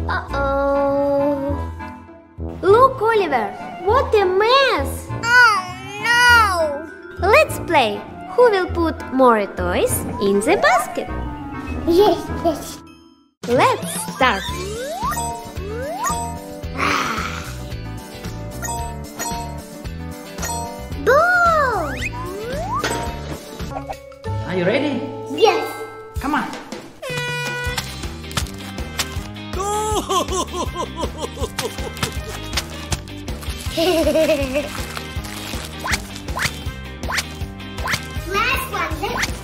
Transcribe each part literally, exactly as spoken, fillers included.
Uh-oh. Look, Oliver, what a mess! Oh no! Let's play. Who will put more toys in the basket? Yes, yes. Let's start. Boo! Are you ready? Yes. Come on. Last one.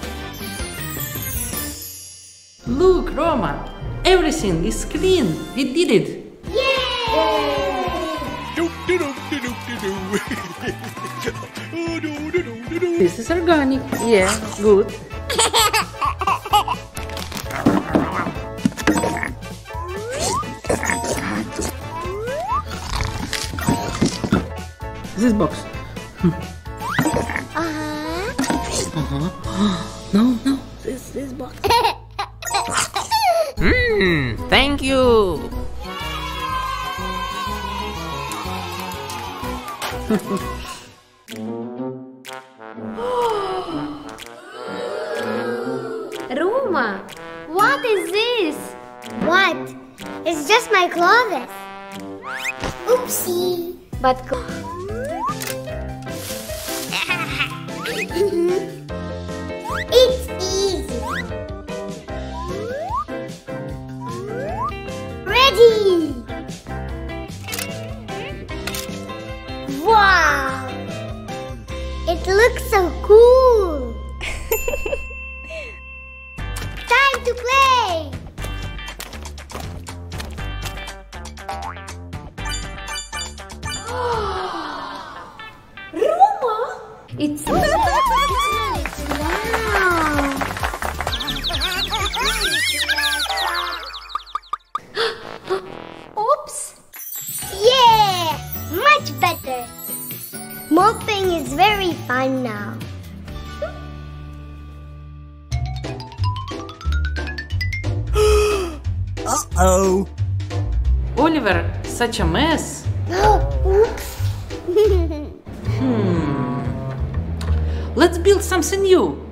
Look, Roma. Everything is clean. We did it. This is organic. Yeah, good. This box. Uh-huh. Uh-huh. No, no. This this box. Hmm. Thank you. Roma, what is this? What? It's just my clothes. Oopsie. But It's easy. Ready. Wow. It looks so cool. Time to play. Roma, it's Wow. Oops. Yeah, much better. Mopping is very fun now. Uh-oh. Oliver, such a mess. Oops. Hmm. Let's build something new.